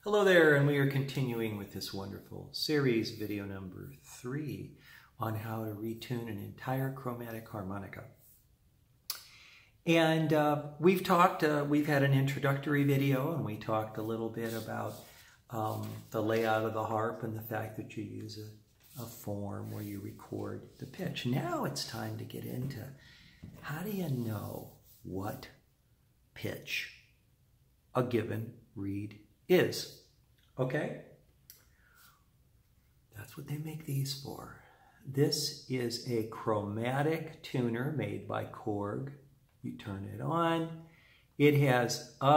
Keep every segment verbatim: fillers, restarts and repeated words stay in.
Hello there, and we are continuing with this wonderful series, video number three, on how to retune an entire chromatic harmonica. And uh, we've talked, uh, we've had an introductory video, and we talked a little bit about um, the layout of the harp and the fact that you use a, a form where you record the pitch. Now it's time to get into how do you know what pitch a given reed is. Okay? That's what they make these for. This is a chromatic tuner made by Korg. You turn it on. It has uh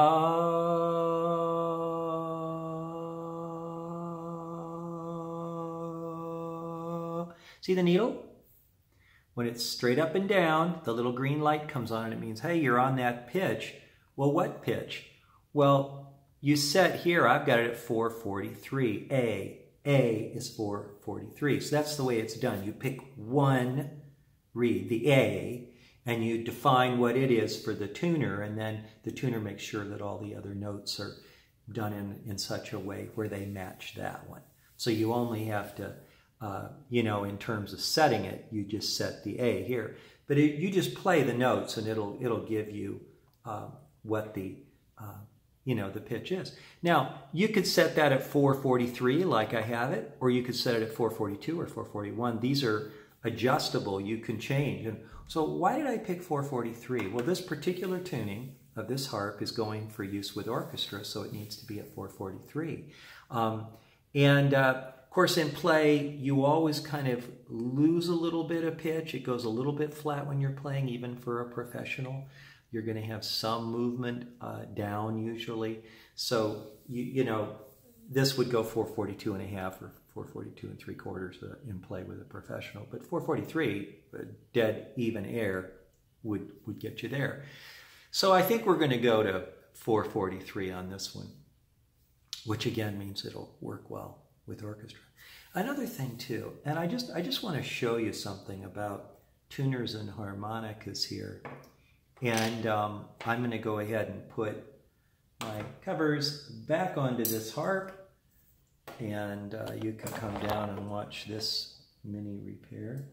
see the needle? When it's straight up and down, the little green light comes on and it means, hey, you're on that pitch. Well, what pitch? Well, you set here, I've got it at four forty-three. A. A is four forty-three. So that's the way it's done. You pick one reed, the A, and you define what it is for the tuner, and then the tuner makes sure that all the other notes are done in, in such a way where they match that one. So you only have to, uh, you know, in terms of setting it, you just set the A here. But it, you just play the notes and it'll, it'll give you uh, what the... Uh, you know, the pitch is. Now, you could set that at four forty-three like I have it, or you could set it at four forty-two or four forty-one. These are adjustable. You can change. And so why did I pick four forty-three? Well, this particular tuning of this harp is going for use with orchestra, so it needs to be at four forty-three. Um, and, uh, of course, in play, you always kind of lose a little bit of pitch. It goes a little bit flat when you're playing, even for a professional. You're going to have some movement uh, down usually. So, you, you know, this would go four forty-two and a half or four forty-two and three quarters uh, in play with a professional. But four forty-three, uh, dead even air, would, would get you there. So I think we're going to go to four forty-three on this one, which again means it'll work well with orchestra. Another thing too, and I just, I just want to show you something about tuners and harmonicas here. And um, I'm going to go ahead and put my covers back onto this harp, and uh, you can come down and watch this mini repair.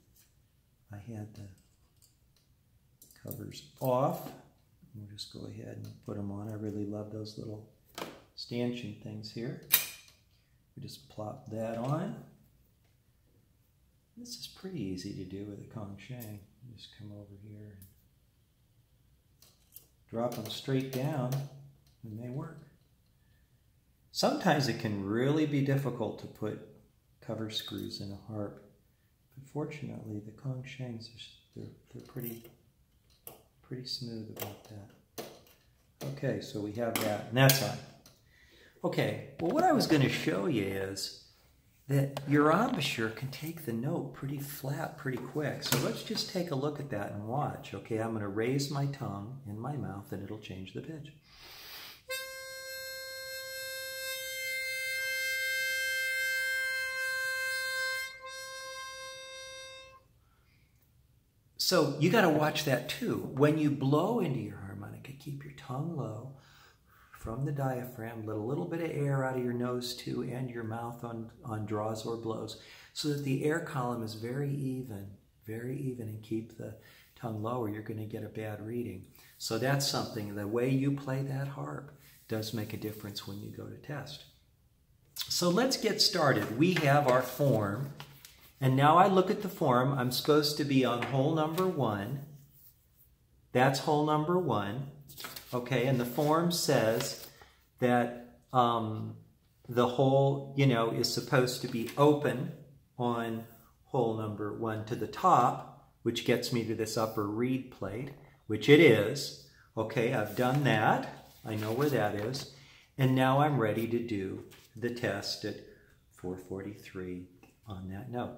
I had the covers off. We'll just go ahead and put them on. I really love those little stanchion things here. We just plop that on. This is pretty easy to do with a Kong Sheng. Just come over here and drop them straight down, and they work. Sometimes it can really be difficult to put cover screws in a harp, but fortunately the Kong Shengs, they're, they're pretty, pretty smooth about that. Okay, so we have that, and that's on. Okay, well what I was going to show you is that your embouchure can take the note pretty flat pretty quick. So let's just take a look at that and watch. Okay, I'm going to raise my tongue in my mouth and it'll change the pitch. So you got to watch that too. When you blow into your harmonica, keep your tongue low from the diaphragm, let a little bit of air out of your nose too, and your mouth on, on draws or blows, so that the air column is very even, very even, and keep the tongue low or you're going to get a bad reading. So that's something, the way you play that harp does make a difference when you go to test. So let's get started. We have our form, and now I look at the form. I'm supposed to be on hole number one. That's hole number one. Okay, and the form says that um, the hole, you know, is supposed to be open on hole number one to the top, which gets me to this upper reed plate, which it is. Okay, I've done that. I know where that is. And now I'm ready to do the test at four forty-three on that note.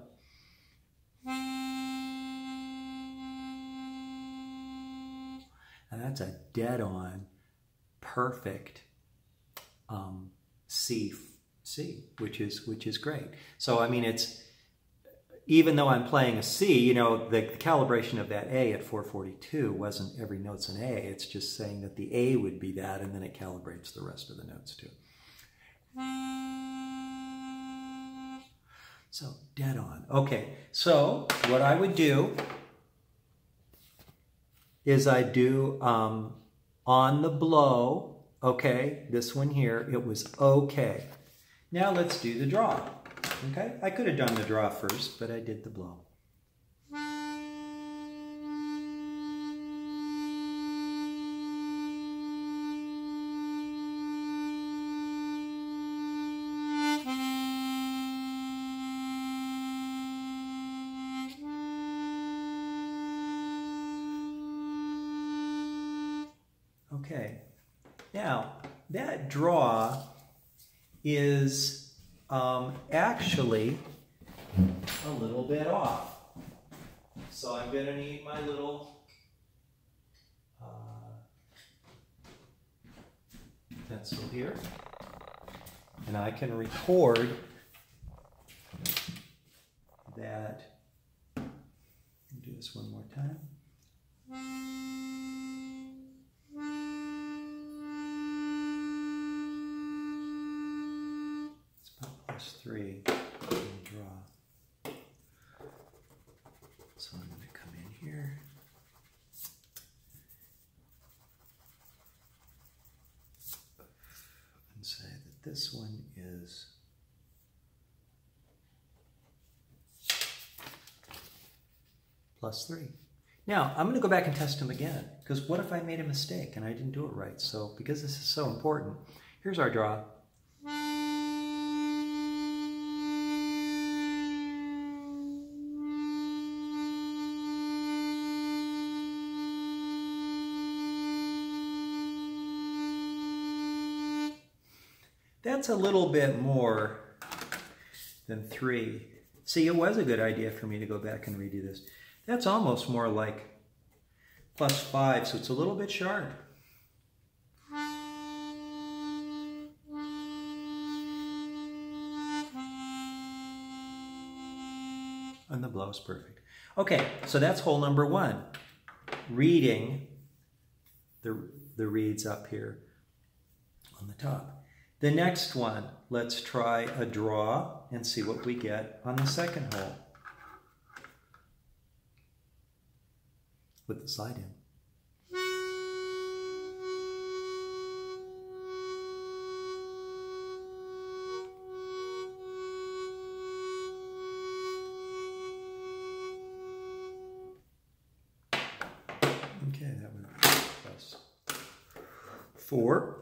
And that's a dead-on, perfect um, C, C, which is which is great. So I mean, it's even though I'm playing a C, you know, the, the calibration of that A at four forty-two wasn't every note's an A. It's just saying that the A would be that, and then it calibrates the rest of the notes too. So dead on. Okay, so what I would do is I do um, on the blow, okay, this one here, it was okay. Now let's do the draw, okay? I could have done the draw first, but I did the blow. Okay, now that draw is um, actually a little bit off. So I'm going to need my little uh, pencil here. And I can record that. I'll do this one more time. Three and draw. So I'm going to come in here. And say that this one is plus three. Now I'm going to go back and test them again, because what if I made a mistake and I didn't do it right? So because this is so important, here's our draw. That's a little bit more than three. See, it was a good idea for me to go back and redo this. That's almost more like plus five, so it's a little bit sharp. And the blow's perfect. Okay, so that's hole number one. Reading the, the reeds up here on the top. The next one, let's try a draw and see what we get on the second hole. With the slide in. Okay, that went plus four.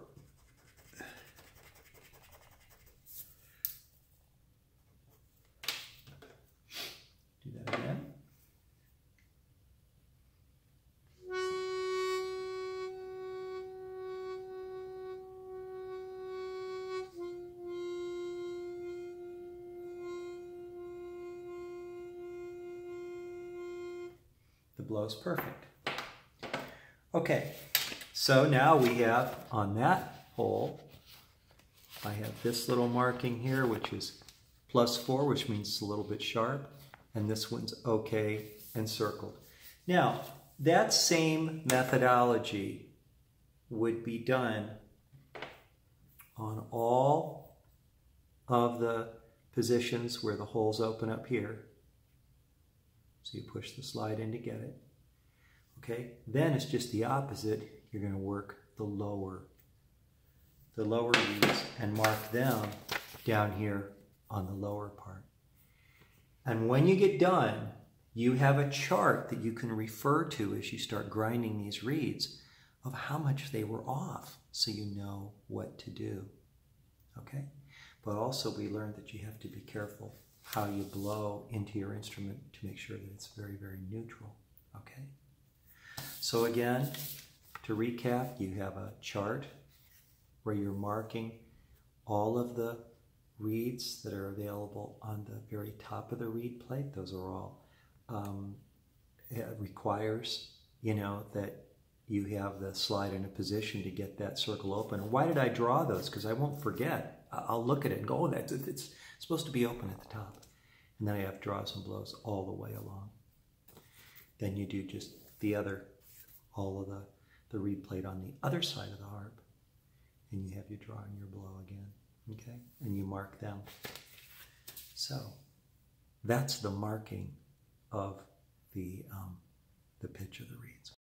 The blow's perfect. Okay, so now we have on that hole, I have this little marking here, which is plus four, which means it's a little bit sharp, and this one's okay and circled. Now, that same methodology would be done on all of the positions where the holes open up here. So you push the slide in to get it. Okay, then it's just the opposite. You're going to work the lower, the lower reeds and mark them down here on the lower part. And when you get done, you have a chart that you can refer to as you start grinding these reeds of how much they were off, so you know what to do. Okay, but also we learned that you have to be careful how you blow into your instrument to make sure that it's very, very neutral. Okay. So again, to recap, you have a chart where you're marking all of the reeds that are available on the very top of the reed plate. Those are all, um, it requires, you know, that you have the slide in a position to get that circle open. And why did I draw those? Because I won't forget. I'll look at it and go, oh, that's, it's supposed to be open at the top. And then I have draws and blows all the way along. Then you do just the other, all of the, the reed plate on the other side of the harp. And you have your draw and your blow again, okay? And you mark them. So That's the marking of the, um, the pitch of the reeds.